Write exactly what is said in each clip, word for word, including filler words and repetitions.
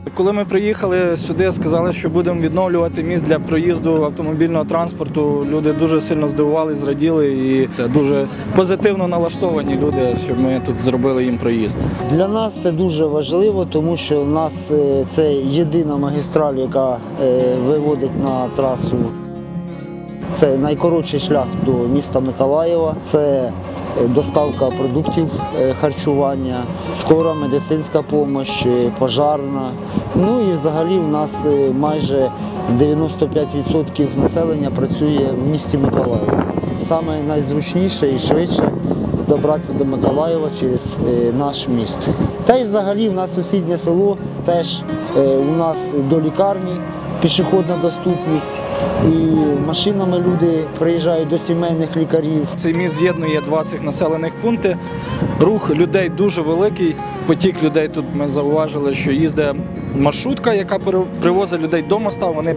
Коли ми приїхали сюди, сказали, що будемо відновлювати міст для проїзду автомобільного транспорту, люди дуже сильно здивувалися, зраділи і дуже позитивно налаштовані люди, щоб ми тут зробили їм проїзд. Для нас це дуже важливо, тому що у нас це єдина магістраль, яка виводить на трасу. Це найкоротший шлях до міста Миколаєва, це доставка продуктів харчування, скора медицинська допомога, пожарна. Ну і взагалі у нас майже дев'яносто п'ять відсотків населення працює в місті Миколаєва. Саме найзручніше і швидше добратися до Миколаєва через наш міст. Та й взагалі у нас сусіднє село, теж у нас до лікарні пішохідна доступність, і машинами люди приїжджають до сімейних лікарів. Цей міст з'єднує два цих населених пункти. Рух людей дуже великий, потік людей тут ми зауважили, що їздить маршрутка, яка привозить людей до моста, вони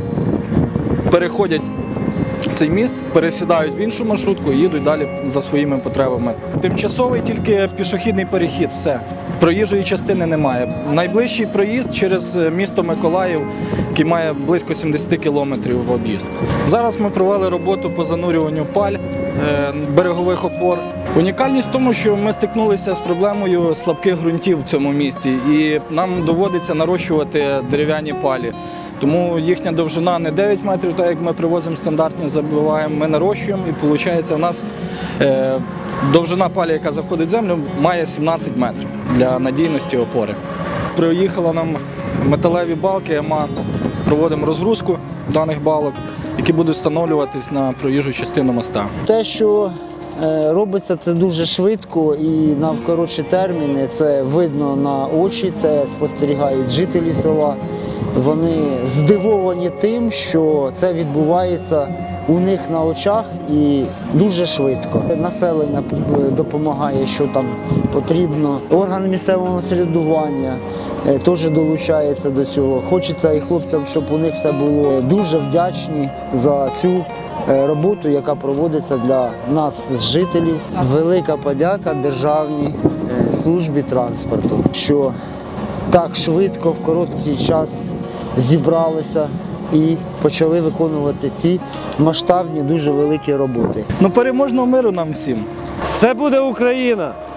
переходять цей міст, пересідають в іншу маршрутку і їдуть далі за своїми потребами. Тимчасовий тільки пішохідний перехід, все. Проїжджої частини немає. Найближчий проїзд через місто Миколаїв, який має близько сімдесят кілометрів в об'їзд. Зараз ми провели роботу по занурюванню паль, берегових опор. Унікальність в тому, що ми стикнулися з проблемою слабких ґрунтів в цьому місті і нам доводиться нарощувати дерев'яні палі. Тому їхня довжина не дев'ять метрів, так як ми привозимо стандартні, забиваємо, ми нарощуємо і виходить у нас е, довжина палі, яка заходить в землю, має сімнадцять метрів для надійності опори. Приїхали нам металеві балки, ми проводимо розгрузку даних балок, які будуть встановлюватись на проїжджу частину моста. Те, що робиться це дуже швидко і на коротші терміни, це видно на очі, це спостерігають жителі села. Вони здивовані тим, що це відбувається у них на очах і дуже швидко. Населення допомагає, що там потрібно. Органи місцевого самоврядування теж долучаються до цього. Хочеться і хлопцям, щоб у них все було. Дуже вдячні за цю роботу, яка проводиться для нас, жителів. Велика подяка Державній службі транспорту, що так швидко, в короткий час зібралися і почали виконувати ці масштабні, дуже великі роботи. Ну, переможного миру нам всім! Все буде Україна!